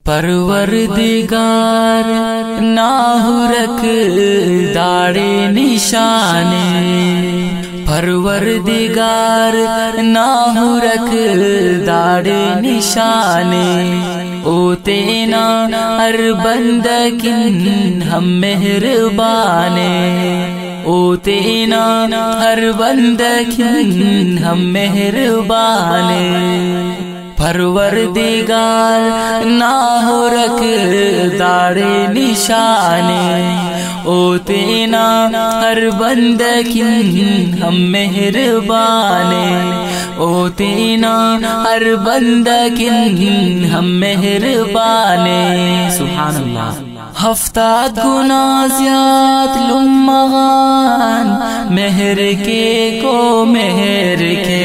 پروردگار ناہرک داڑے نشانے، پروردگار ناہرک داڑے نشانے، او تینا ہر بندکن ہم مہربانے، او تینا ہر بندکن ہم مہربانے، پروردگار ناہرک داڑے نشانے، او تینا ہر بندکن ہم مہربانے، او تینا ہر بندکن ہم مہربانے۔ سبحان اللہ۔ ہفتاد گنا زیاد لمغان مہر کے کو مہر کے،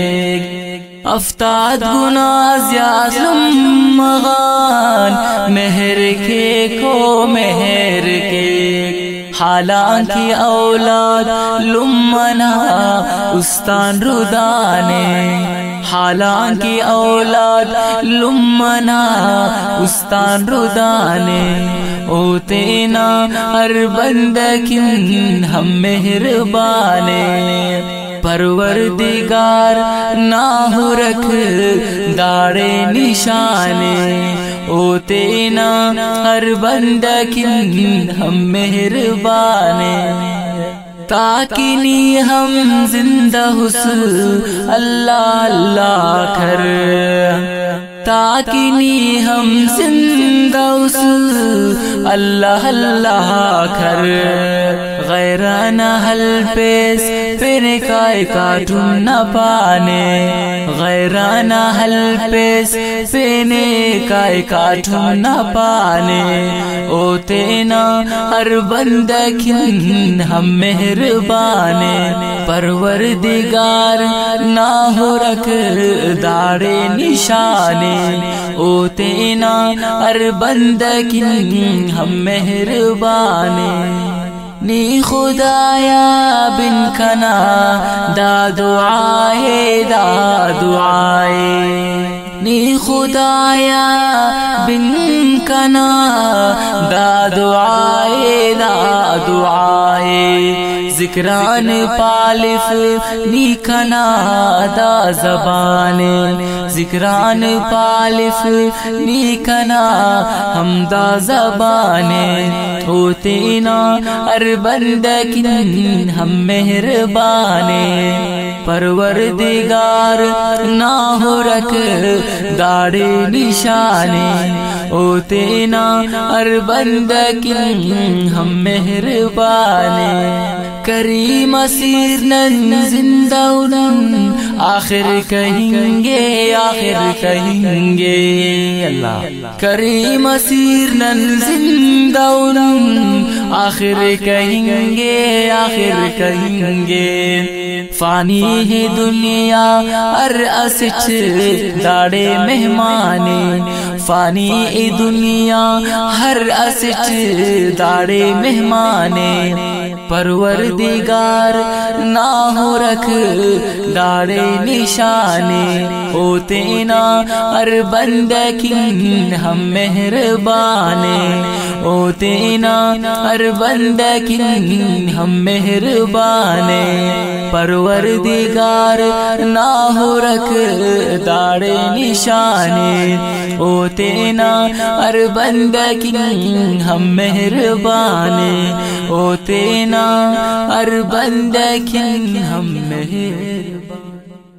افتاد گنا زیاد لمغان مہر کے کو مہر کے، حالانکہ اولاد لمنا استان ردانے، حالانکہ اولاد لمنا استان ردانے، او تینا ہر بندکن ہم مہربانے، پروردگار ناہرک داڑے نشانے، او تینا ہر بندکن ہم مہربانے، تاکنی ہم زندہ حسن اللہ اللہ کر، تاکنی ہم زندہ حسن اللہ اللہ کر، غیرانہ حل پیس پھر کائے کاٹن نہ پانے، غیرانہ حل پیس پینے کائے کاٹن نہ پانے، او تینا ہر بندکن ہم مہربانے، پروردگار ناہرک داڑے نشانے، او تینا ہر بندکن ہم مہربانے، نی خدایا بن کنا دا دعائے دا دعائے، نی خدایا بن کنا دا دعائے دا دعائے، ذکران پالف نی کنا دا زبانے، ذکران پالف نی کنا ہم دا زبانے، او تینا ہر بندکن ہم مہربانے، پروردگار ناہرک داڑے نشانے، او تینا ہر بندکن ہم مہربانے، کریم اسیر نن زندہ نن آخر کہیں گے آخر کہیں گے، اللہ کریم اسیر نن زندہ نن آخر کہیں گے آخر کہیں گے، فانی ہے دنیا ہر اسچ داڑے مہمانے، فانی ہے دنیا ہر اسچ داڑے مہمانے، پروردگار ناہرک داڑے نشانے، او تینا ہر بندکن ہم مہربانے، او تینا ہر بندکن ہم مہربانے، پروردگار ناہرک داڑے نشانے، او تینا ہر بندکن ہم مہربانے، او تینا ہر بندکن ہم مہربانے۔